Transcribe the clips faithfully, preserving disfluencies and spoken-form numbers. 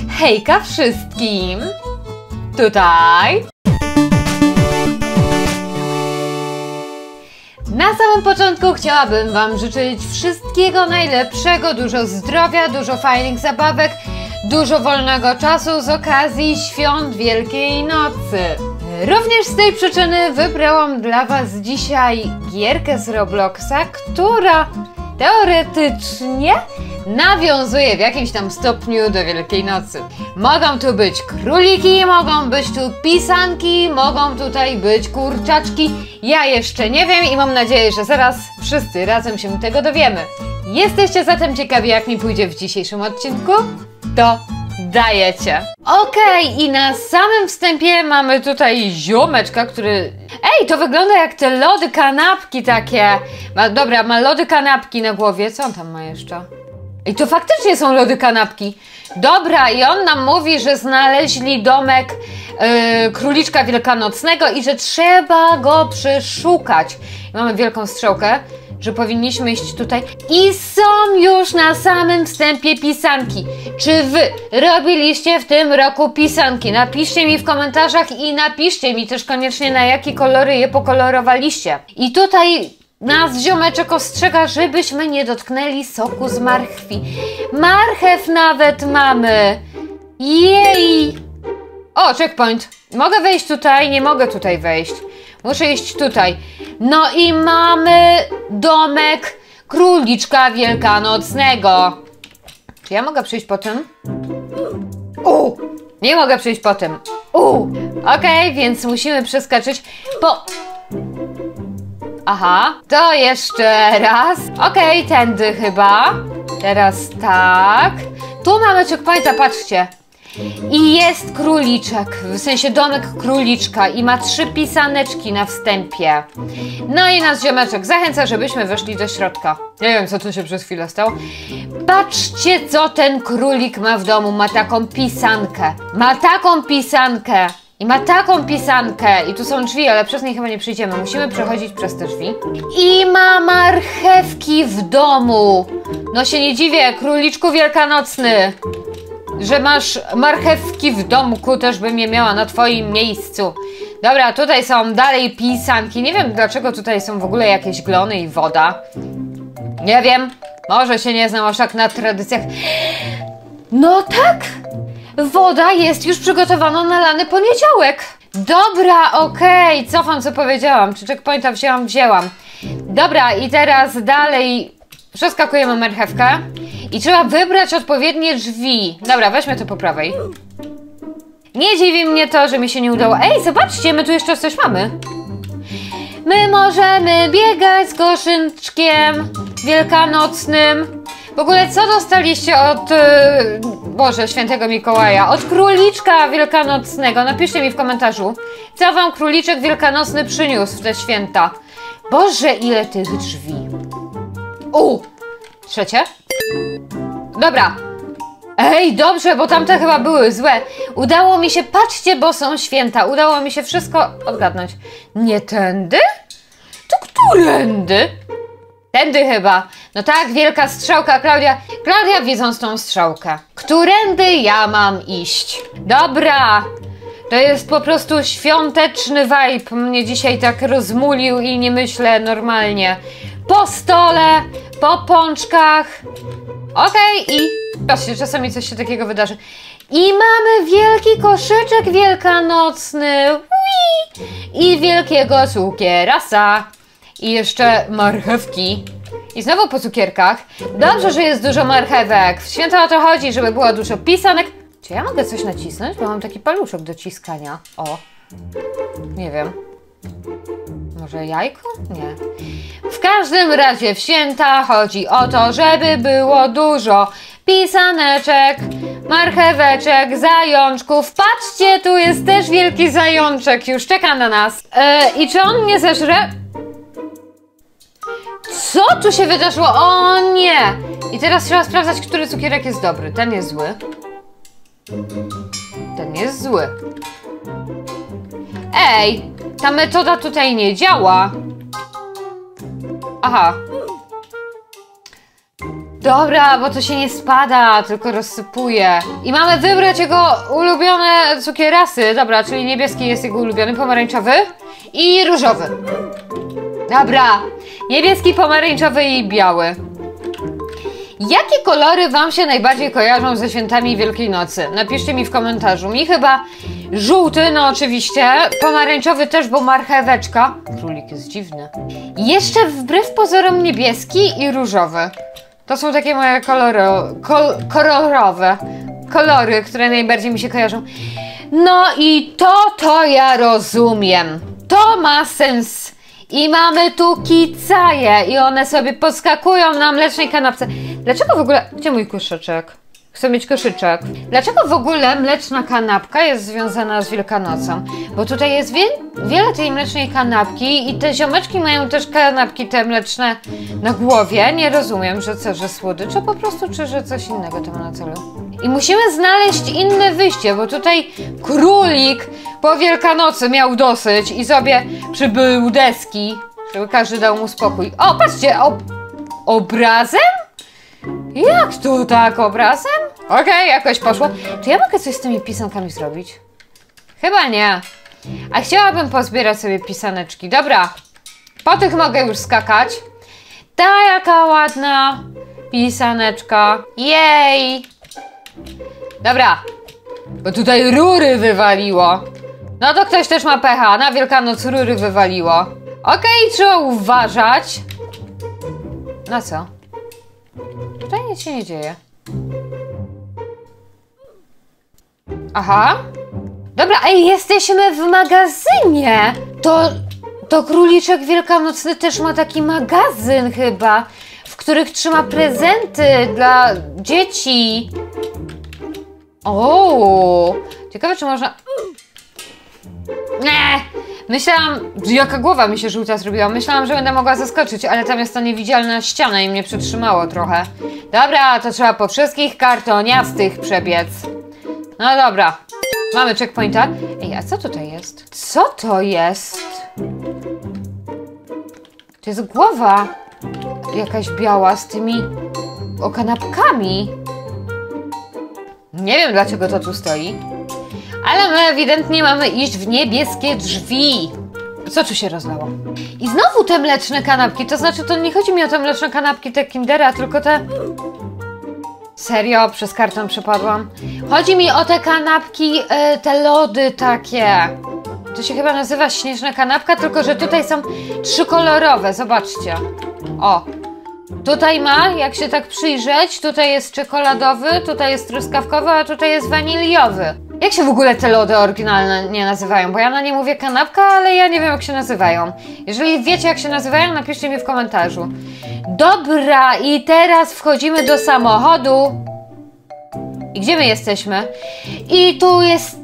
Hejka wszystkim! Tutaj! Na samym początku chciałabym Wam życzyć wszystkiego najlepszego, dużo zdrowia, dużo fajnych zabawek, dużo wolnego czasu z okazji świąt Wielkiej Nocy. Również z tej przyczyny wybrałam dla Was dzisiaj gierkę z Robloxa, która teoretycznie nawiązuje w jakimś tam stopniu do Wielkiej Nocy. Mogą tu być króliki, mogą być tu pisanki, mogą tutaj być kurczaczki. Ja jeszcze nie wiem i mam nadzieję, że zaraz wszyscy razem się tego dowiemy. Jesteście zatem ciekawi, jak mi pójdzie w dzisiejszym odcinku? To dajecie. Okej, okay, i na samym wstępie mamy tutaj ziomeczka, który... Ej, to wygląda jak te lody kanapki takie. Ma, dobra, ma lody kanapki na głowie. Co on tam ma jeszcze? I to faktycznie są lody kanapki. Dobra, i on nam mówi, że znaleźli domek yy, króliczka wielkanocnego i że trzeba go przeszukać. I mamy wielką strzałkę, że powinniśmy iść tutaj. I są już na samym wstępie pisanki. Czy wy robiliście w tym roku pisanki? Napiszcie mi w komentarzach i napiszcie mi też koniecznie, na jakie kolory je pokolorowaliście. I tutaj nas ziomeczek ostrzega, żebyśmy nie dotknęli soku z marchwi. Marchew nawet mamy. Jej! O, checkpoint. Mogę wejść tutaj? Nie mogę tutaj wejść. Muszę iść tutaj. No i mamy domek króliczka wielkanocnego. Czy ja mogę przyjść po tym? U! Nie mogę przyjść po tym. U! Okej, okay, więc musimy przeskoczyć po... Aha, to jeszcze raz. Okej, okay, tędy chyba. Teraz tak. Tu mamy checkpointa, patrzcie. I jest króliczek, w sensie domek króliczka i ma trzy pisaneczki na wstępie. No i nas ziomeczek zachęca, żebyśmy weszli do środka. Nie wiem, co tu się przez chwilę stało. Patrzcie, co ten królik ma w domu. Ma taką pisankę. Ma taką pisankę. I ma taką pisankę. I tu są drzwi, ale przez nie chyba nie przyjdziemy. Musimy przechodzić przez te drzwi. I ma marchewki w domu. No się nie dziwię, króliczku wielkanocny, że masz marchewki w domku, też bym je miała na twoim miejscu. Dobra, tutaj są dalej pisanki. Nie wiem, dlaczego tutaj są w ogóle jakieś glony i woda. Nie wiem. Może się nie znam aż tak na tradycjach. No tak! Woda jest już przygotowana na lany poniedziałek. Dobra, okej. Okay. Cofam, co powiedziałam. Czy checkpointa wzięłam? Wzięłam. Dobra, i teraz dalej przeskakujemy marchewkę. I trzeba wybrać odpowiednie drzwi. Dobra, weźmy to po prawej. Nie dziwi mnie to, że mi się nie udało. Ej, zobaczcie, my tu jeszcze coś mamy. My możemy biegać z koszyczkiem wielkanocnym. W ogóle co dostaliście od... Yy, Boże, świętego Mikołaja? Od króliczka wielkanocnego. Napiszcie mi w komentarzu, co wam króliczek wielkanocny przyniósł w te święta. Boże, ile tych drzwi. U! Trzecie? Dobra. Ej, dobrze, bo tamte chyba były złe. Udało mi się, patrzcie, bo są święta. Udało mi się wszystko odgadnąć. Nie tędy? To którędy? Tędy chyba. No tak, wielka strzałka, Klaudia. Klaudia, widząc tą strzałkę. Którędy ja mam iść? Dobra. To jest po prostu świąteczny vibe. Mnie dzisiaj tak rozmulił i nie myślę normalnie. Po stole, po pączkach. Okej, okay, i patrzcie, czasami coś się takiego wydarzy. I mamy wielki koszyczek wielkanocny. Ui! I wielkiego cukierasa. I jeszcze marchewki. I znowu po cukierkach. Dobrze, że jest dużo marchewek. W święta o to chodzi, żeby było dużo pisanek. Czy ja mogę coś nacisnąć? Bo mam taki paluszek do ciskania. O. Nie wiem. Może jajko? Nie. W każdym razie w święta chodzi o to, żeby było dużo pisaneczek, marcheweczek, zajączków. Patrzcie, tu jest też wielki zajączek. Już czeka na nas. Yy, I czy on mnie zeżre? Co tu się wydarzyło? O nie! I teraz trzeba sprawdzać, który cukierek jest dobry. Ten jest zły. Ten jest zły. Ej! Ta metoda tutaj nie działa. Aha. Dobra, bo to się nie spada, tylko rozsypuje. I mamy wybrać jego ulubione cukierasy. Dobra, czyli niebieski jest jego ulubiony, pomarańczowy i różowy. Dobra, niebieski, pomarańczowy i biały. Jakie kolory wam się najbardziej kojarzą ze świętami Wielkiej Nocy? Napiszcie mi w komentarzu. Mi chyba żółty, no oczywiście, pomarańczowy też, bo marcheweczka. Królik jest dziwny. Jeszcze wbrew pozorom niebieski i różowy. To są takie moje kolory, kol, kolorowe kolory, które najbardziej mi się kojarzą. No i to, to ja rozumiem. To ma sens. I mamy tu kicaje i one sobie podskakują na mlecznej kanapce. Dlaczego w ogóle... Gdzie mój koszyczek? Chcę mieć koszyczek. Dlaczego w ogóle mleczna kanapka jest związana z Wielkanocą? Bo tutaj jest wie wiele tej mlecznej kanapki i te ziomeczki mają też kanapki te mleczne na głowie. Nie rozumiem, że co, że słodycze po prostu, czy że coś innego to ma na celu. I musimy znaleźć inne wyjście, bo tutaj królik po Wielkanocy miał dosyć i sobie przybył deski, żeby każdy dał mu spokój. O, patrzcie, ob obrazem? Jak to tak, obrazem? Okej, okay, jakoś poszło. Czy ja mogę coś z tymi pisankami zrobić? Chyba nie. A chciałabym pozbierać sobie pisaneczki. Dobra, po tych mogę już skakać. Ta jaka ładna pisaneczka. Jej! Dobra, bo tutaj rury wywaliło. No to ktoś też ma pecha. Na Wielkanoc rury wywaliło. Okej, okay, trzeba uważać. Na co? Tutaj nic się nie dzieje. Aha. Dobra, ej, jesteśmy w magazynie. To, to króliczek wielkanocny też ma taki magazyn chyba, w których trzyma prezenty dla dzieci. O, ciekawe, czy można... Nie, myślałam, jaka głowa mi się żółta zrobiła. Myślałam, że będę mogła zaskoczyć, ale tam jest ta niewidzialna ściana i mnie przytrzymało trochę. Dobra, to trzeba po wszystkich kartoniastych przebiec. No dobra, mamy checkpointa. Ej, a co tutaj jest? Co to jest? To jest głowa jakaś biała z tymi kanapkami. Nie wiem, dlaczego to tu stoi. Ale my ewidentnie mamy iść w niebieskie drzwi. Co tu się rozlało? I znowu te mleczne kanapki. To znaczy, to nie chodzi mi o te mleczne kanapki, te Kindera, tylko te... Serio? Przez karton przepadłam. Chodzi mi o te kanapki, yy, te lody takie. To się chyba nazywa śnieżna kanapka, tylko że tutaj są trzykolorowe. Zobaczcie. O. Tutaj ma, jak się tak przyjrzeć, tutaj jest czekoladowy, tutaj jest truskawkowy, a tutaj jest waniliowy. Jak się w ogóle te lody oryginalne nie nazywają? Bo ja na nie mówię kanapka, ale ja nie wiem, jak się nazywają. Jeżeli wiecie, jak się nazywają, napiszcie mi w komentarzu. Dobra, i teraz wchodzimy do samochodu. I gdzie my jesteśmy? I tu jest...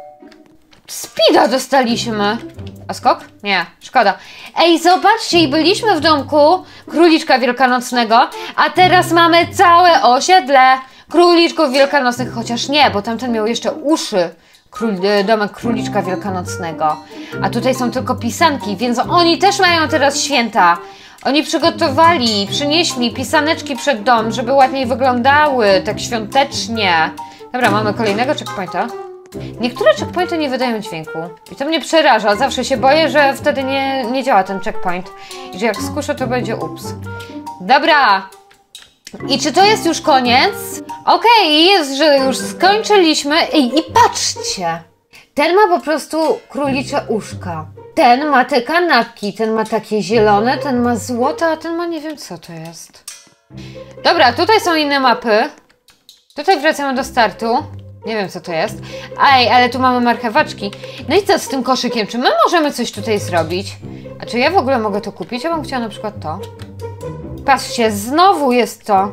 Speeda dostaliśmy. A skok? Nie, szkoda. Ej, zobaczcie, i byliśmy w domku króliczka wielkanocnego, a teraz mamy całe osiedle króliczków wielkanocnych, chociaż nie, bo tamten miał jeszcze uszy, król, domek króliczka wielkanocnego. A tutaj są tylko pisanki, więc oni też mają teraz święta. Oni przygotowali, przynieśli pisaneczki przed dom, żeby ładniej wyglądały, tak świątecznie. Dobra, mamy kolejnego checkpointa. Niektóre checkpointy nie wydają dźwięku i to mnie przeraża. Zawsze się boję, że wtedy nie, nie działa ten checkpoint i że jak skuszę, to będzie ups. Dobra. I czy to jest już koniec? Okej, okay, jest, że już skończyliśmy. Ej, i patrzcie! Ten ma po prostu królicze uszka. Ten ma te kanapki, ten ma takie zielone, ten ma złote, a ten ma nie wiem co to jest. Dobra, tutaj są inne mapy. Tutaj wracamy do startu. Nie wiem, co to jest. Ej, ale tu mamy marchewaczki. No i co z tym koszykiem? Czy my możemy coś tutaj zrobić? A czy ja w ogóle mogę to kupić? Ja bym chciała na przykład to. Patrzcie, znowu jest to.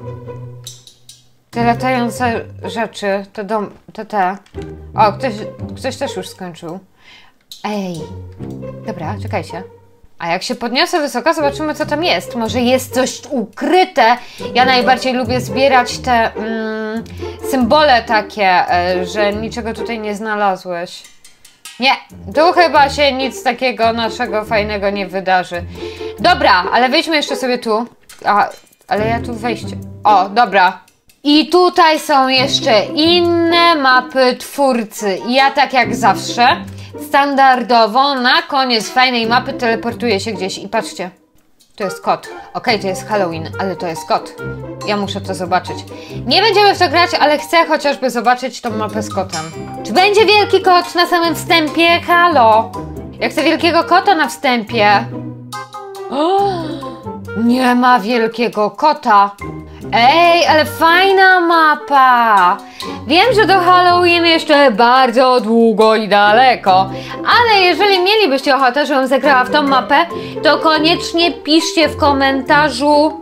Te latające rzeczy. Te dom... te te. O, ktoś, ktoś też już skończył. Ej. Dobra, czekajcie. A jak się podniosę wysoko, zobaczymy, co tam jest. Może jest coś ukryte. Ja najbardziej lubię zbierać te mm, symbole takie, y, że niczego tutaj nie znalazłeś. Nie, tu chyba się nic takiego naszego fajnego nie wydarzy. Dobra, ale wejdźmy jeszcze sobie tu. A, ale ja tu wejście. O, dobra. I tutaj są jeszcze inne mapy twórcy. Ja tak jak zawsze, standardowo na koniec fajnej mapy teleportuję się gdzieś i patrzcie. To jest kot. Okej, to jest Halloween, ale to jest kot. Ja muszę to zobaczyć. Nie będziemy w to grać, ale chcę chociażby zobaczyć tą mapę z kotem. Czy będzie wielki kot na samym wstępie? Halo! Ja chcę wielkiego kota na wstępie. O, nie ma wielkiego kota. Ej, ale fajna mapa! Wiem, że do Halloween jeszcze bardzo długo i daleko, ale jeżeli mielibyście ochotę, żebym zagrała w tą mapę, to koniecznie piszcie w komentarzu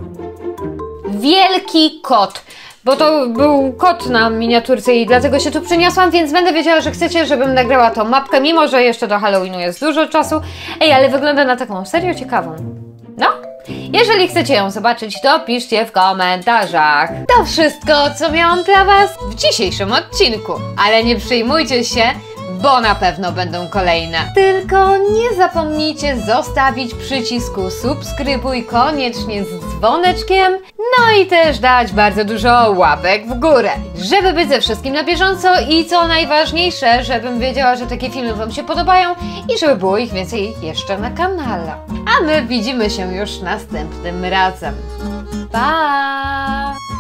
wielki kot, bo to był kot na miniaturce i dlatego się tu przeniosłam, więc będę wiedziała, że chcecie, żebym nagrała tą mapkę, mimo że jeszcze do Halloweenu jest dużo czasu. Ej, ale wygląda na taką serio ciekawą. No? Jeżeli chcecie ją zobaczyć, to piszcie w komentarzach. To wszystko, co miałam dla Was w dzisiejszym odcinku. Ale nie przejmujcie się, bo na pewno będą kolejne. Tylko nie zapomnijcie zostawić przycisku subskrybuj koniecznie z dzwoneczkiem, no i też dać bardzo dużo łapek w górę, żeby być ze wszystkim na bieżąco i co najważniejsze, żebym wiedziała, że takie filmy Wam się podobają i żeby było ich więcej jeszcze na kanale. A my widzimy się już następnym razem. Pa!